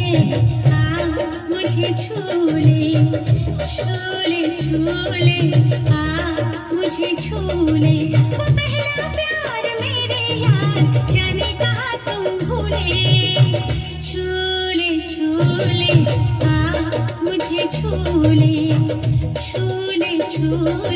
मुझे छूले छूले छूले मुझे छूले वो पहला प्यार मेरे यार जाने कहाँ तुम भूले छूले छूले मुझे छूले छूले छूले